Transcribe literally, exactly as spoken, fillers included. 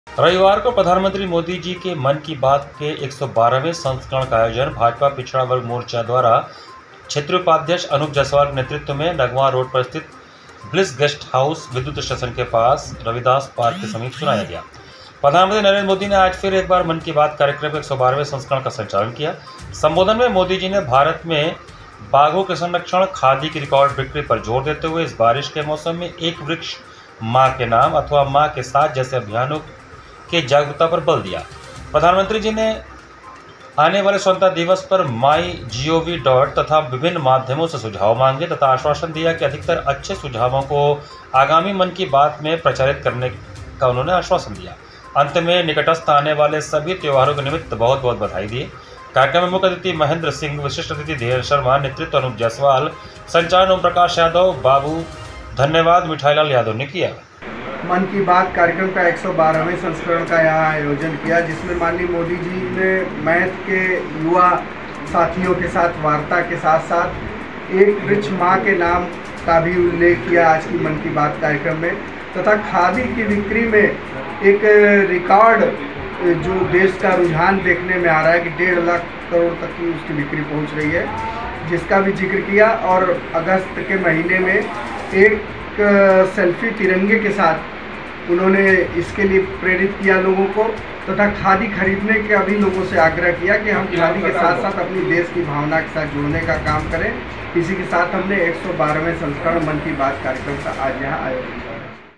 रविवार को प्रधानमंत्री मोदी जी के मन की बात के एक सौ बारहवें संस्करण का आयोजन भाजपा पिछड़ा वर्ग मोर्चा द्वारा क्षेत्रीय उपाध्यक्ष अनूप जायसवाल के नेतृत्व में नगवा रोड पर स्थित ब्लिस गेस्ट हाउस विद्युत स्टेशन के पास रविदास पार्क के समीप सुनाया गया। प्रधानमंत्री नरेंद्र मोदी ने आज फिर एक बार मन की बात कार्यक्रम के एक सौ बारहवें संस्करण का संचालन किया। संबोधन में मोदी जी ने भारत में बाघों के संरक्षण, खादी की रिकॉर्ड बिक्री पर जोर देते हुए इस बारिश के मौसम में एक वृक्ष माँ के नाम अथवा माँ के साथ जैसे अभियानों के जागरूकता पर बल दिया। प्रधानमंत्री जी ने आने वाले स्वतंत्रता दिवस पर माई जी ओ वी डॉट तथा विभिन्न माध्यमों से सुझाव मांगे तथा आश्वासन दिया कि अधिकतर अच्छे सुझावों को आगामी मन की बात में प्रचारित करने का उन्होंने आश्वासन दिया। अंत में निकटस्थ आने वाले सभी त्योहारों के निमित्त बहुत बहुत बधाई दी। कार्यक्रम में मुख्य अतिथि महेंद्र सिंह, विशिष्ट अतिथि धीरेन्द्र शर्मा, नेतृत्व अनूप जायसवाल, संचालन ओम प्रकाश यादव, बाबू, धन्यवाद मिठाईलाल यादव ने किया। मन की बात कार्यक्रम का एक सौ बारहवें संस्करण का यहाँ आयोजन किया, जिसमें माननीय मोदी जी ने मैथ के युवा साथियों के साथ वार्ता के साथ साथ एक वृक्ष माँ के नाम का भी उल्लेख किया आज की मन की बात कार्यक्रम में, तथा खादी की बिक्री में एक रिकॉर्ड जो देश का रुझान देखने में आ रहा है कि डेढ़ लाख करोड़ तक की उसकी बिक्री पहुँच रही है, जिसका भी जिक्र किया। और अगस्त के महीने में एक सेल्फी तिरंगे के साथ उन्होंने इसके लिए प्रेरित किया लोगों को, तथा खादी खरीदने का भी लोगों से आग्रह किया कि हम खादी के साथ साथ अपनी देश की भावना के साथ जुड़ने का काम करें। इसी के साथ हमने एक सौ बारहवें संस्करण मन की बात कार्यक्रम का आज यहाँ आयोजन किया।